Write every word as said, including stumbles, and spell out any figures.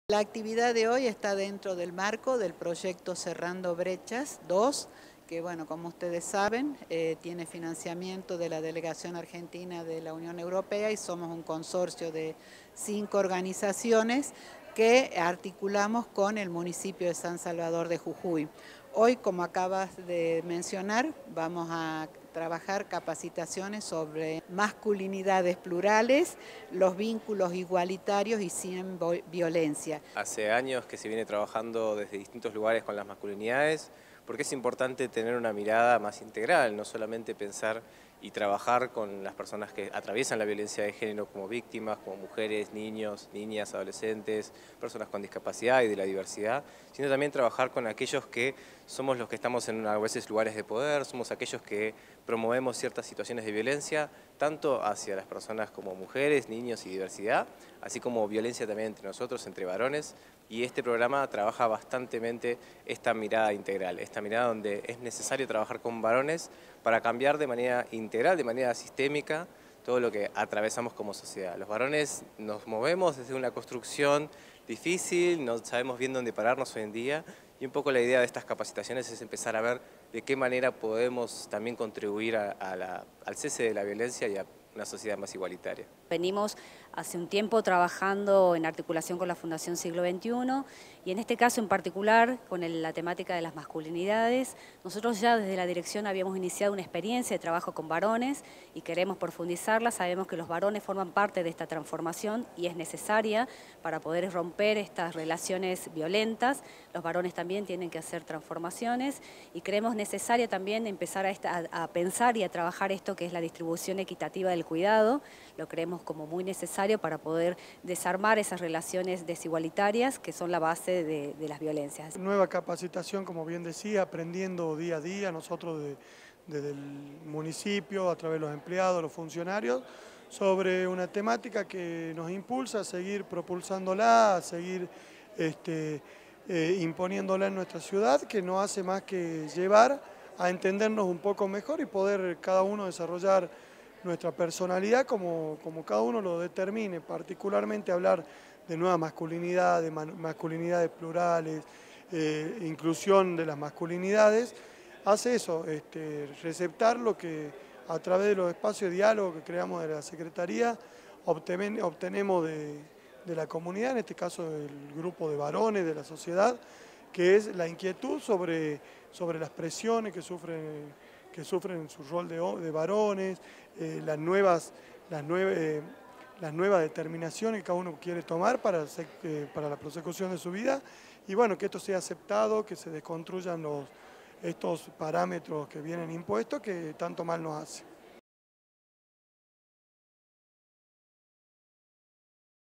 La actividad de hoy está dentro del marco del proyecto Cerrando Brechas dos, que bueno, como ustedes saben, eh, tiene financiamiento de la Delegación Argentina de la Unión Europea y somos un consorcio de cinco organizaciones que articulamos con el municipio de San Salvador de Jujuy. Hoy, como acabas de mencionar, vamos a trabajar capacitaciones sobre masculinidades plurales, los vínculos igualitarios y sin violencia. Hace años que se viene trabajando desde distintos lugares con las masculinidades, porque es importante tener una mirada más integral, no solamente pensar y trabajar con las personas que atraviesan la violencia de género como víctimas, como mujeres, niños, niñas, adolescentes, personas con discapacidad y de la diversidad, sino también trabajar con aquellos que somos los que estamos en a veces lugares de poder, somos aquellos que promovemos ciertas situaciones de violencia, tanto hacia las personas como mujeres, niños y diversidad, así como violencia también entre nosotros, entre varones, y este programa trabaja bastantemente esta mirada integral, esta mirada donde es necesario trabajar con varones para cambiar de manera integral, de manera sistémica, todo lo que atravesamos como sociedad. Los varones nos movemos desde una construcción difícil, no sabemos bien dónde pararnos hoy en día, y un poco la idea de estas capacitaciones es empezar a ver de qué manera podemos también contribuir a, a la, al cese de la violencia y a una sociedad más igualitaria. Venimos hace un tiempo trabajando en articulación con la Fundación Siglo veintiuno y en este caso en particular con el, la temática de las masculinidades. Nosotros ya desde la dirección habíamos iniciado una experiencia de trabajo con varones y queremos profundizarla. Sabemos que los varones forman parte de esta transformación y es necesaria para poder romper estas relaciones violentas. Los varones también tienen que hacer transformaciones y creemos necesaria también empezar a, esta, a, a pensar y a trabajar esto que es la distribución equitativa del cuidado. Lo creemos como muy necesario para poder desarmar esas relaciones desigualitarias que son la base de, de las violencias. Nueva capacitación, como bien decía, aprendiendo día a día, nosotros de, desde el municipio, a través de los empleados, los funcionarios, sobre una temática que nos impulsa a seguir propulsándola, a seguir este, eh, imponiéndola en nuestra ciudad, que no hace más que llevar a entendernos un poco mejor y poder cada uno desarrollar nuestra personalidad como, como cada uno lo determine, particularmente hablar de nueva masculinidad, de masculinidades plurales, eh, inclusión de las masculinidades, hace eso, este, receptar lo que a través de los espacios de diálogo que creamos de la Secretaría obten, obtenemos de, de la comunidad, en este caso del grupo de varones de la sociedad, que es la inquietud sobre, sobre las presiones que sufren que sufren en su rol de, de varones, eh, las, nuevas, las, nueve, eh, las nuevas determinaciones que cada uno quiere tomar para, eh, para la prosecución de su vida, y bueno, que esto sea aceptado, que se desconstruyan los, estos parámetros que vienen impuestos que tanto mal nos hacen.